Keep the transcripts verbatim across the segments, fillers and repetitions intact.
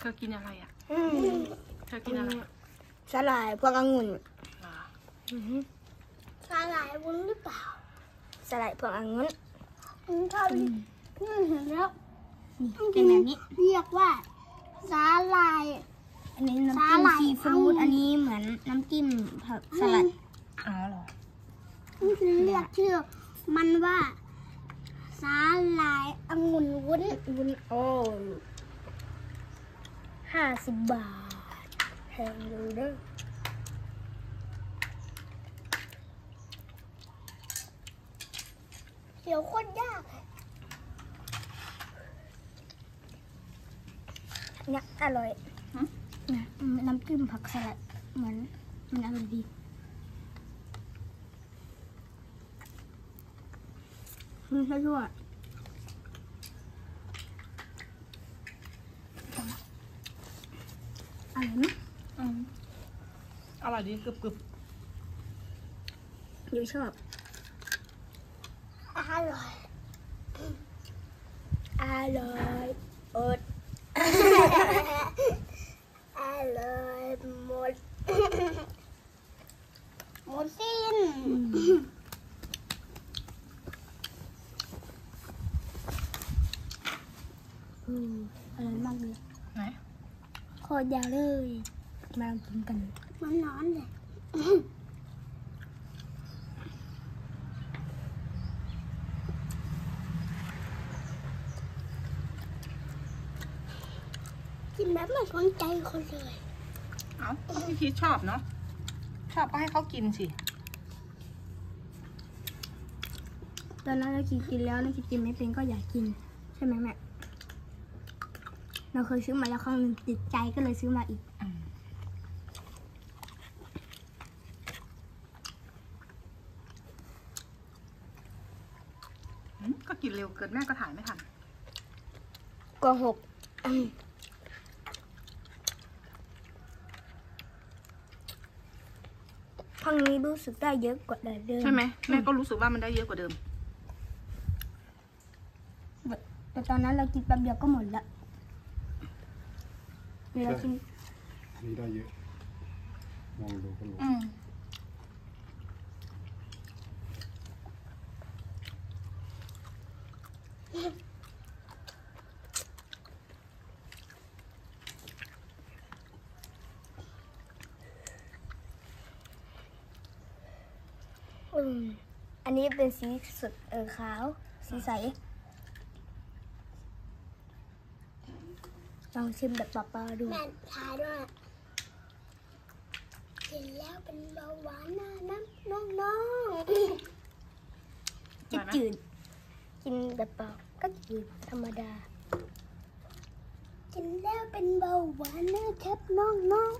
อกินอะไรอ่ะเธอกินอะไรสลายพวกองุ่นสลายวุ้นหรือเปล่าสลายพวกองุ่นชอบนี่เห็นแล้วเป็นแบบนี้เรียกว่าสาหร่ายอันนี้น้ำจิ้มซีฟู้ดอันนี้เหมือนน้ำจิ้มผักสลัดอ๋อเหรอนี่คือเรียกชื่อมันว่าสาหร่ายองุ่นวุ้นวุ้นโอ้ห้าสิบบาทแพงเลยเด้อเดี๋ยวโคตรยากเนี่ยอร่อยนะน้ำจิ้มผักสลัดเหมือนมันอร่อยดีมันใช่ด้วยอร่อยไหมอืมอร่อยดีกรึบกรึบยูชอบอร่อยอร่อยอดอร่อยหมดหมดสิ้นอืมอร่อยมากเลยไหนโคตรยาวเลยมาลองกินกันมันร้อนเลยกินแบบไม่สนใจคนเลยเอ้าพี่พีชชอบเนาะชอบก็ให้เขากินสิตอนนั้นเรากินกินแล้วเรากินไม่เป็นก็อยากกินใช่ไหมแม่เราเคยซื้อมาแล้วครั้งนึงติดใจก็เลยซื้อมาอีกก็กินเร็วเกินแม่ก็ถ่ายไม่ทันโกหกครั้งนี้รู้สึกได้เยอะกว่าเดิมใช่ไหมแม่ก็รู้สึกว่ามันได้เยอะกว่าเดิมแต่ตอนนั้นเรากินแป๊บเดียวก็หมดละเรากินอันนี้ได้เยอะมองดูก็รู้อืมอันนี้เป็นสีสดเออขาวสีใสลองชิมแบบเปล่าๆดูแม่ทายด้วยกินแล้วเป็นเบาหวานนะน้ำน้องๆจะจืดกินแบบเปล่าก็จืดธรรมดากินแล้วเป็นเบาหวานนะครับน้องน้อง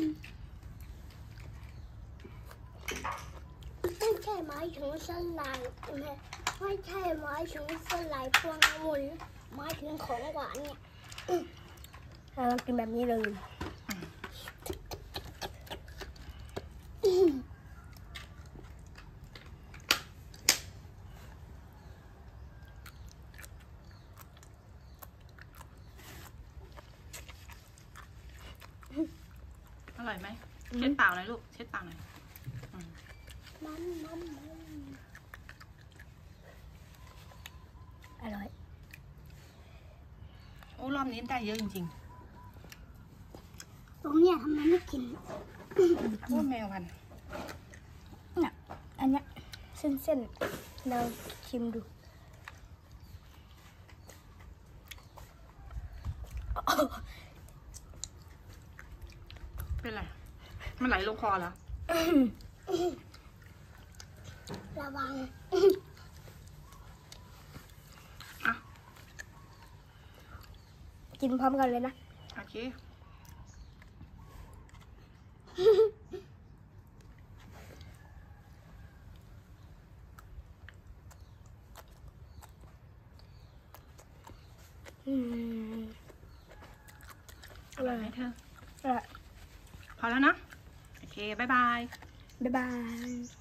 ไม่ใช่หมายถึงสลายไม่ใช่หมายถึงสลายพวงองุ่นหมายถึงของหวานเนี่ยเรากินแบบนี้เลยอร่อยไหมเช็ดปากหน่อยลูกเช็ดปากหน่อยมันมันอร่อยโอ้รอบนี้ได้เยอะจริงๆตรงเนี้ยทำไมไม่กินโอ้แมวพันเนี่ยอันเนี้ยเส้นๆเราชิมดูเป็นไรมันไหลลงคอเหรอระวังกินพร้อมกันเลยนะโอเคอืมอร่อยไหมเธออร่อยพอแล้วนะโอเคบ๊ายบายบ๊ายบาย